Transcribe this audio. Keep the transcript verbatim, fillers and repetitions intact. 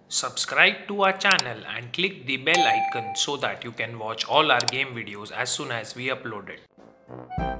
Subscribe to our channel and click the bell icon so that you can watch all our game videos as soon as we upload it.